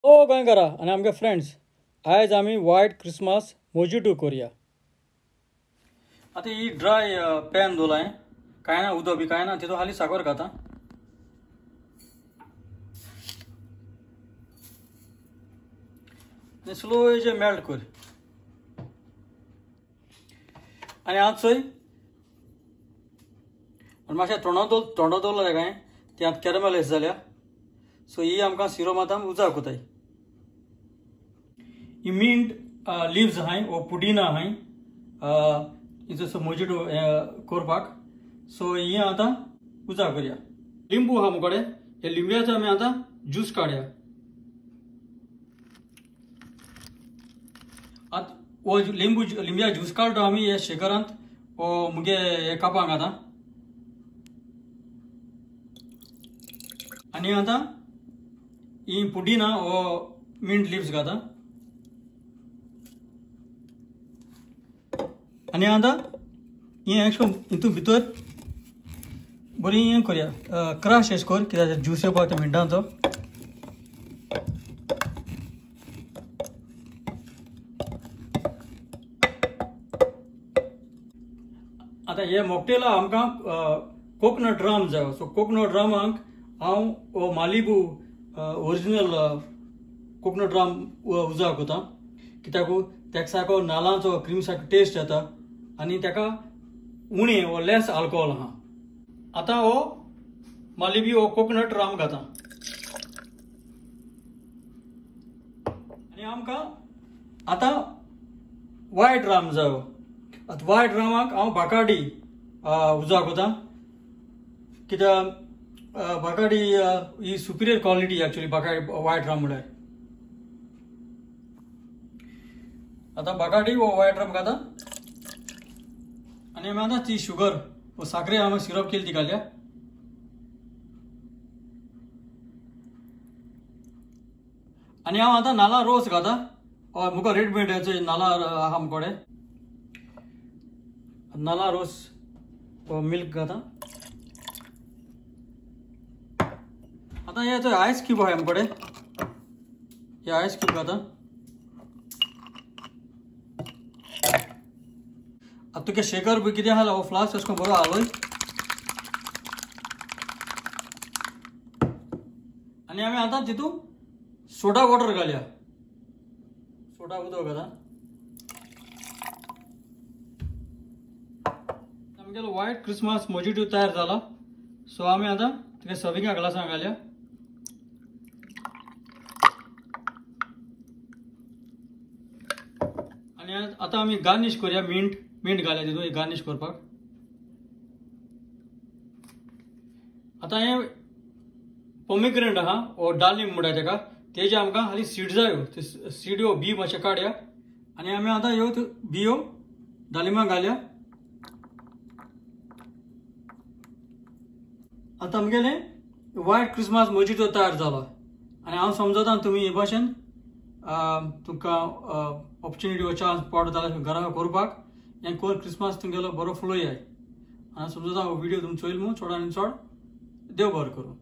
ओ गोंयकारा आनी आमगे फ्रेंड्स, आयज आमी व्हायट क्रिसमस मोजिटो करूया. आता ही ड्राय पॅन दवरला हांवें, कांय ना, उदक बी कांय ना, तितून हाली साकर घाता. आनी स्लो हेजे मेल्ट कर. आनी आतां चोय मातशें तोंडां दवरला तेका हांवें, ती आतां कॅरमलायज जाल्या. सो ही आमकां सिरप आतां उजार कोताय. ही मिंट लिव्स आहाय ओ पुदिना आहाय हिचो मोजिटो करपाक. सो ही आतां उजार करया. लिंबू आहा मुकोडे, हे लिंब्याचो आमी आतां ज्यूस काडया. आतां हो लिंब्या ज्यूस काडटा आमी हे शेकरांत ओ मुगे हे कापांक घाता. आनी आतां ही पुदिना ओ मिंट लिव्स घाता. आनी आतां ही हितून भितर बरी हें करया, क्रश एश कर, कित्याक ज्यूस येवपाक त्या मिंटांचो. आतां हे मॉकटेला आमकां कोकोनट रम जाय. सो कोकोनट रमाक हांव मालिबू ओरिजिनल कोकोनट रम उजार कोता, कित्याक तेका सारको नाल्लांचो क्रीम सारको टेस्ट येता आनी तेका उणें वो लेस आल्कोहोल आहा. आतां हो मालिबू हो कोकोनट रम घाता. आनी आमकां आतां व्हायट रम जायो. आतां व्हायट रमाक हांव बाकार्डी उजार कोता, कित्याक बाकार्डी ही superior quality actually Bacardi white rum म्हळ्यार. आतां बाकार्डी वो व्हायट रम घाता. आनी आमी आतां ती शुगर वो साखरे हांवें सिरप केली ती घालया. आनी हांव आतां नाल्ला रोस घाता. मुको रेडीमेड नाल्ला आहा मुकोडे, नाल्ला रोस मिल्क घाता. आतां हे चोय आयस क्यूब आहाय मुकोडे, हे आयस क्यूब घाता. आतां तुगे शेकर बी कितें आहा हो फ्लास्क एश कोन्न बरो हालोय. आनी आमी आतां तितून सोडा वॉटर घालया. सोडा उदक घाता. आमगेलो व्हायट क्रिसमस मोजिटो तयार जाला. सो आमी आतां तुगे सर्विंगा ग्लासान घालया. आनी आतां आमी गार्निश करया. मिंट घालया तितून गार्निश करपाक. आतां हे पोमिग्रेनेट आहा ओ डालिम म्हणटा तेका, तेजे आमकां हाली सीड जायो. ते सीड ह्यो बी मातशे काडया. आनी आमी आतां ह्यो बियो डालिमाक घालया. आतां आमगेलें व्हायट क्रिसमस मोजिटो तयार जाला. आनी हांव समजता तुमी हे भाशेन तुमकां ऑपॉर्च्युनिटी वा चान्स पडटा जाल्यार घरा करपाक हें कर. क्रिसमस तुमगेलो बरो फुलोय. आनी समजता हो व्हिडिओ तुमी चोयल म्हूण चड आनी चड देव बरें करूं.